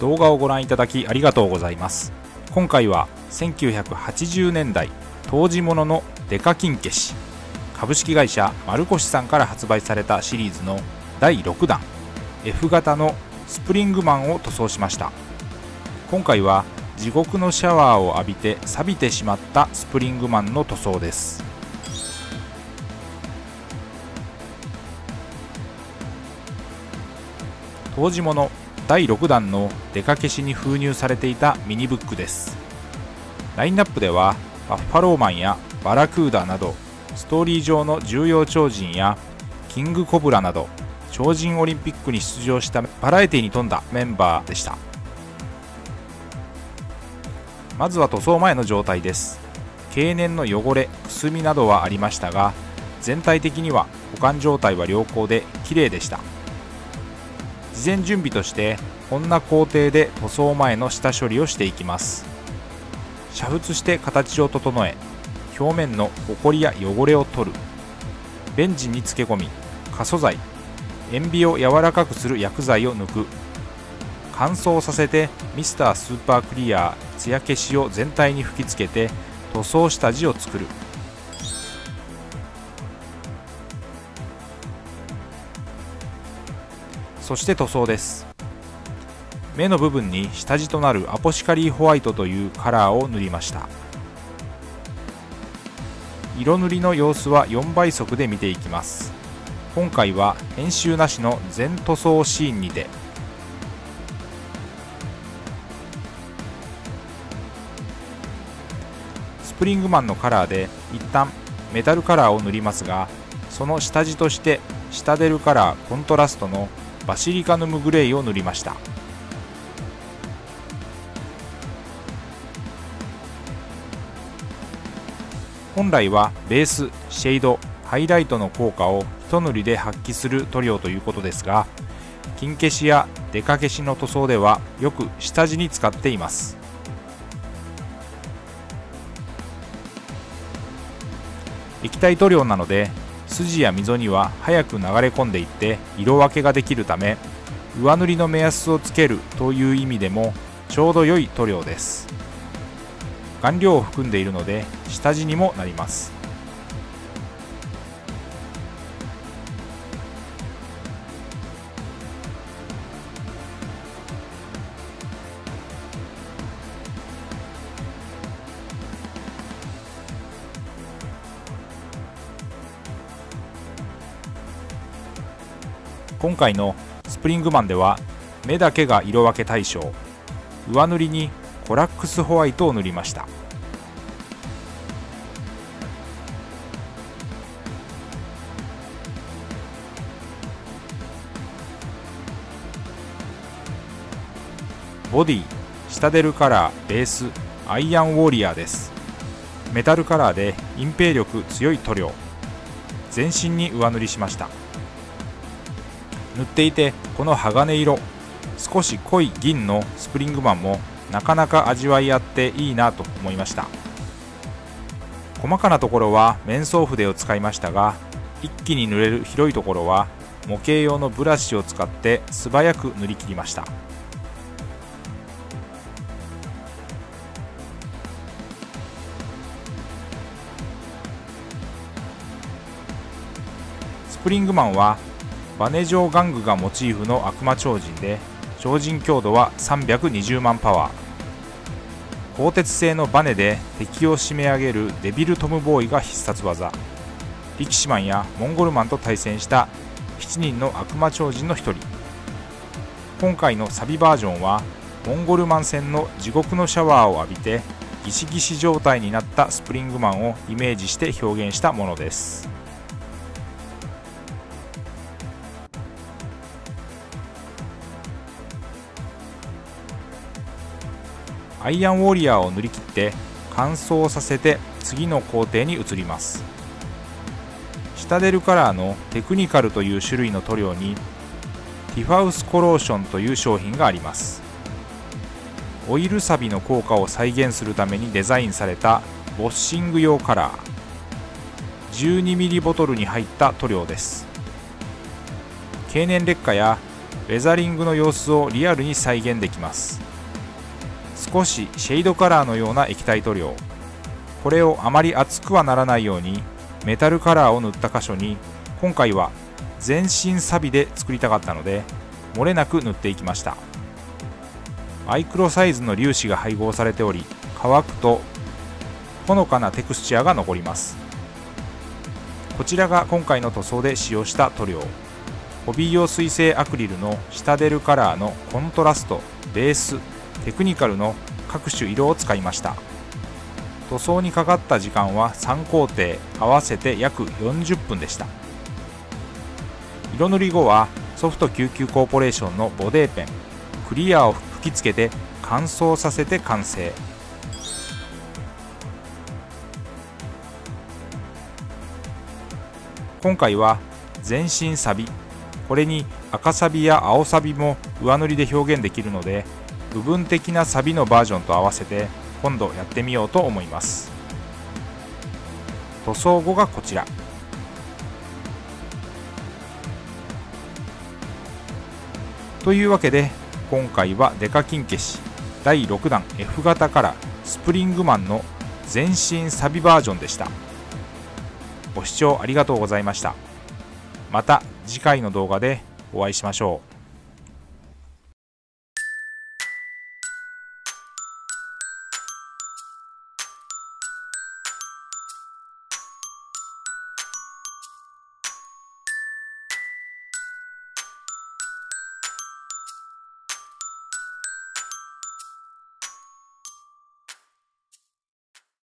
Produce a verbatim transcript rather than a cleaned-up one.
動画をご覧いただきありがとうございます。今回はせんきゅうひゃくはちじゅうねんだい当時物のデカ金消し、株式会社丸越さんから発売されたシリーズのだいろくだん エフ 型のスプリングマンを塗装しました。今回は地獄のシャワーを浴びて錆びてしまったスプリングマンの塗装です。当時物だいろくだんのデカ消しに封入されていたミニブックです。ラインナップではバッファローマンやバラクーダなどストーリー上の重要超人やキングコブラなど超人オリンピックに出場したバラエティに富んだメンバーでした。まずは塗装前の状態です。経年の汚れ、くすみなどはありましたが、全体的には保管状態は良好で綺麗でした。事前準備としてこんな工程で塗装前の下処理をしていきます。煮沸して形を整え、表面のホコリや汚れを取る、ベンジンに漬け込み、過疎剤、塩ビを柔らかくする薬剤を抜く、乾燥させてミスタースーパークリアツヤ消しを全体に吹きつけて塗装下地を作る。そして塗装です。目の部分に下地となるアポシカリーホワイトというカラーを塗りました。色塗りの様子はよんばい速で見ていきます。今回は編集なしの全塗装シーンにて、スプリングマンのカラーで一旦メタルカラーを塗りますが、その下地としてシタデルカラーコントラストのバシリカヌムグレイを塗りました。本来はベース、シェード、ハイライトの効果を一塗りで発揮する塗料ということですが、金消しやデカ消しの塗装ではよく下地に使っています。液体塗料なので筋や溝には早く流れ込んでいって色分けができるため、上塗りの目安をつけるという意味でもちょうど良い塗料です。顔料を含んでいるので下地にもなります。今回のスプリングマンでは目だけが色分け対象、上塗りにコラックスホワイトを塗りました。ボディ、シタデルカラーベースアイアンウォリアーです。メタルカラーで隠蔽力強い塗料、全身に上塗りしました。塗っていてこの鋼色、少し濃い銀のスプリングマンもなかなか味わいあっていいなと思いました。細かなところは面相筆を使いましたが、一気に塗れる広いところは模型用のブラシを使って素早く塗り切りました。スプリングマンはバネ状玩具がモチーフの悪魔超人で、超人強度はさんびゃくにじゅうまんパワー、鋼鉄製のバネで敵を締め上げるデビルトムボーイが必殺技、力士マンやモンゴルマンと対戦したしちにんの悪魔超人のひとり。今回のサビバージョンはモンゴルマン戦の地獄のシャワーを浴びてギシギシ状態になったスプリングマンをイメージして表現したものです。アイアンウォリアーを塗り切って乾燥させて次の工程に移ります。シタデルカラーのテクニカルという種類の塗料にティファウスコローションという商品があります。オイル錆の効果を再現するためにデザインされたボッシング用カラー、じゅうにミリボトルに入った塗料です。経年劣化やウェザリングの様子をリアルに再現できます。少しシェードカラーのような液体塗料、これをあまり厚くはならないようにメタルカラーを塗った箇所に今回は全身サビで作りたかったので漏れなく塗っていきました。マイクロサイズの粒子が配合されており、乾くとほのかなテクスチャーが残ります。こちらが今回の塗装で使用した塗料、ホビー用水性アクリルのシタデルカラーのコントラスト、ベース、テクニカルの各種色を使いました。塗装にかかった時間はさん工程合わせて約よんじゅっぷんでした。色塗り後はソフトきゅうきゅうコーポレーションのボデーペンクリアを吹き付けて乾燥させて完成。今回は全身サビ、これに赤サビや青サビも上塗りで表現できるので、部分的なサビのバージョンと合わせて今度やってみようと思います。塗装後がこちら。というわけで今回はデカキン消しだいろくだん エフ 型からスプリングマンの全身サビバージョンでした。ご視聴ありがとうございました。また次回の動画でお会いしましょう。